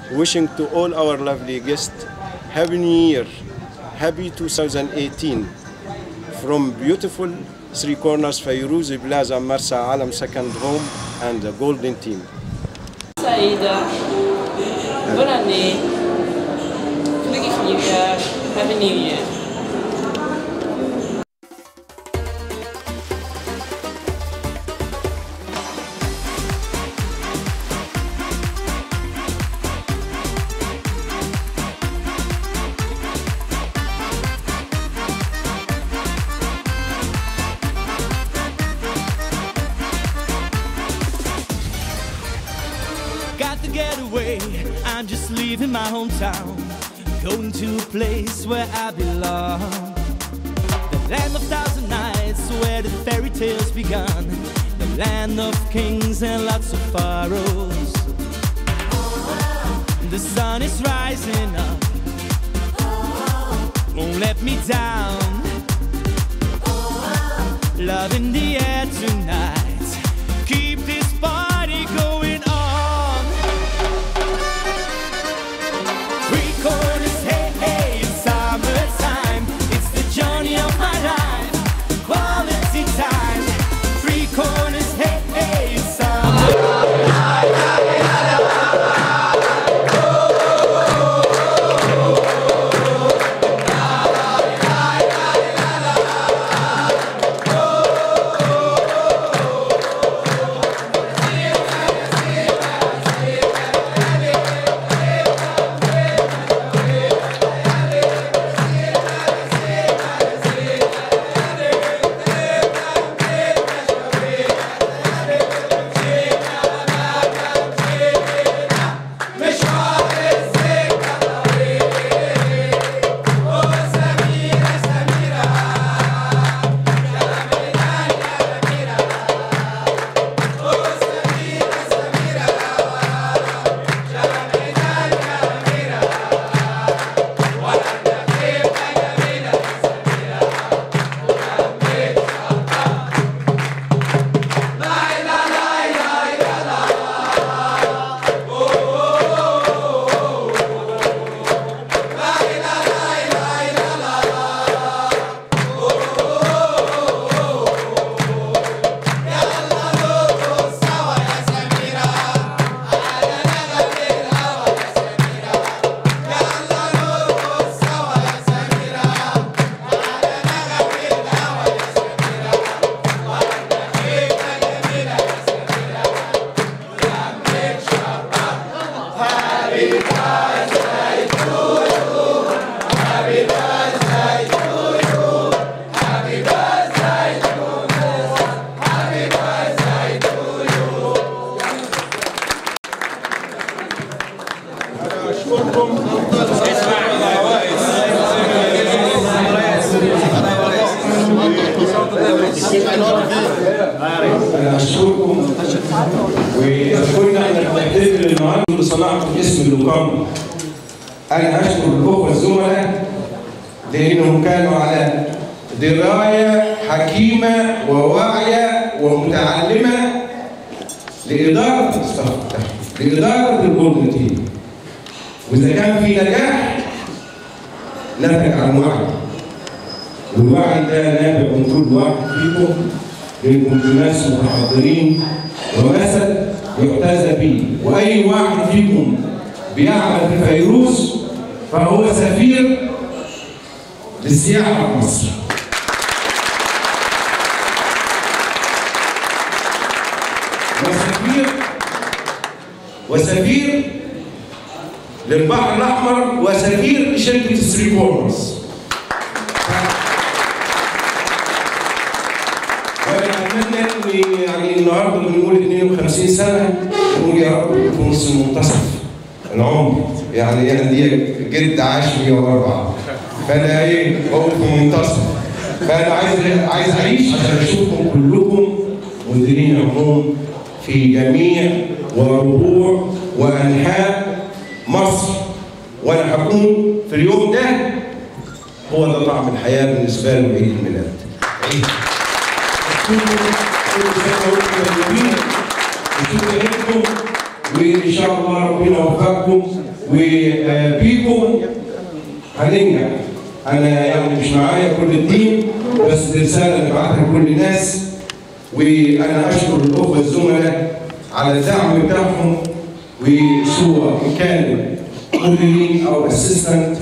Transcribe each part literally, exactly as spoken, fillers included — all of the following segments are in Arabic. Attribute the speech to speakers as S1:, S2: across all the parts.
S1: wishing to all our lovely guests Happy New Year, Happy two thousand eighteen from beautiful Three Corners Fayrouz Plaza Marsa Alam Second Home and the Golden Team.
S2: Saïda, bonne année, gelukkig nieuwjaar, Happy New Year.
S3: Got to get away, I'm just leaving my hometown, going to a place where I belong. The land of thousand nights, where the fairy tales begun, the land of kings and lots of pharaohs. The sun is rising up, won't let me down. Love in the air tonight, keep this party going on. Three corners, hey, hey, it's summertime. It's the journey of my life, quality time. Three corners, hey, hey, it's summertime.
S4: أشكركم وأشكرنا على التقدير اللي النهارده اللي صنعته باسم اللقام. أنا أشكر الأخوة الزملاء لأنهم كانوا على دراية حكيمة وواعية ومتعلمة لإدارة الصف لإدارة الجولدن تيم. وإذا كان في نجاح نتج عن وعي. والوعي ده نابع من كل واحد فيكم لأنكم ناس متحضرين ومثل يحتذى به، وأي واحد فيكم بيعمل في فيروز فهو سفير للسياحة في مصر. وسفير وسفير للبحر الأحمر وسفير لشركة ثري كورنرز. وأتمنى إن يعني النهارده بنقول اثنين وخمسين سنة نقول يا رب يكون في منتصف العمر، يعني أنا دي جد عاش مية وأربعة فأنا إيه بقول في منتصف، فأنا عايز عايز أعيش عشان أشوفكم كلكم مديرين عموم في جميع وربوع وأنحاء مصر، وأنا هكون في اليوم ده هو ده طعم الحياة بالنسبة له عيد الميلاد. عيد. وإن شاء الله ربنا يوفقكم وبيكم هننجح. انا يعني مش معايا كل التيم، بس دي رساله نبعتها لكل الناس، وانا اشكر الاخوه الزملاء على الدعم بتاعهم، وسواء ان كانوا مديرين او اسيستنت.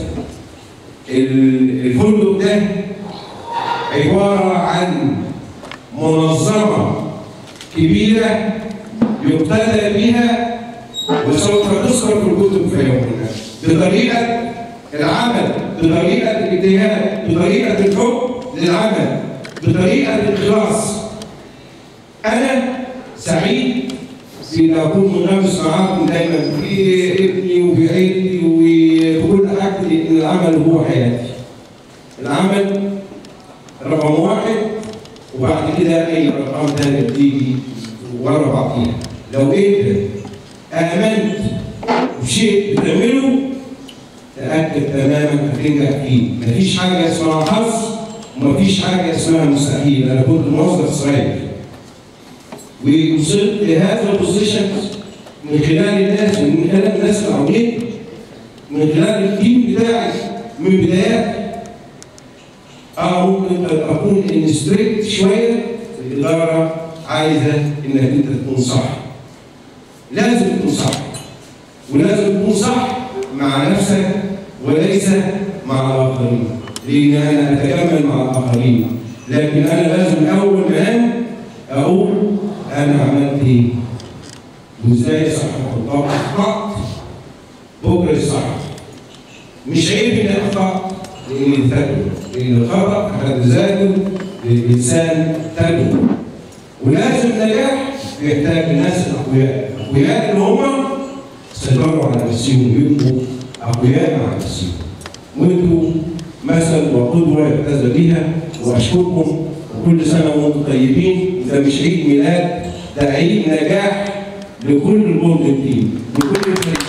S4: الفندق ده عباره عن منظمه كبيره يقتدى بها وسوف تذكر في الكتب في يومنا، بطريقه العمل، بطريقه الاجتهاد، بطريقه الحب للعمل، بطريقه الاخلاص. انا سعيد بان اكون منافس معاكم دايما في ابني وفي عيلتي وفي كل حاجتي، لان العمل هو حياتي. العمل رقم واحد، وبعد كده اي ارقام ثانيه بتيجي ورا بعضيها. لو انت امنت بشيء بتعمله تاكد تماما هتنجح فيه. مفيش حاجه اسمها حظ ومفيش حاجه اسمها مستحيل. انا كنت موظف صغير ووصلت لهذا البوزيشن من خلال الناس، من خلال الناس اللي حواليا، من خلال التيم بتاعي من بدايات. اه ممكن اكون انستريكت شويه، الاداره عايزه انك انت تكون صح. لازم تكون صح، ولازم تكون صح مع نفسك وليس مع الاخرين، لان انا اتكمل مع الاخرين، لكن انا لازم اول ما انام اقول انا عملت ايه؟ وازاي صح؟ اخطات بكره صح. مش عيب اني اخطا، لاني تجربه، لان الخطا في حد ذاته للانسان تجربه. ولازم النجاح يحتاج الناس الاقوياء، الاقوياء اللي هم سيطروا على نفسهم، يبقوا اقوياء مع نفسهم. وانتوا مثل وقدوه يحتذى بيها، واشكركم وكل سنه وانتم طيبين. ده مش عيد ميلاد، ده عيد نجاح لكل الجولدن تيم، لكل الفريق.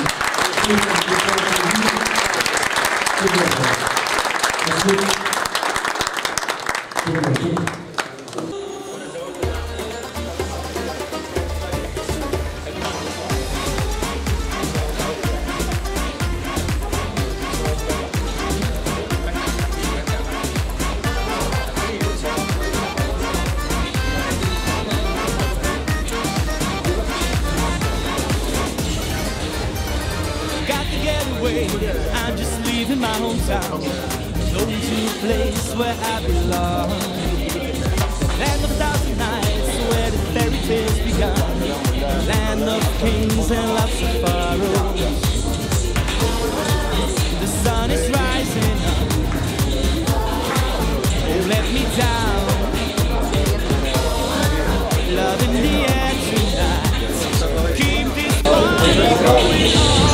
S3: I'm just leaving my hometown, going to a place where I belong. The land of a thousand nights, where the fairy tales begun. The land of kings and lots of pharaohs. The sun is rising up, oh let me down. Love in the air tonight, keep this fire going on.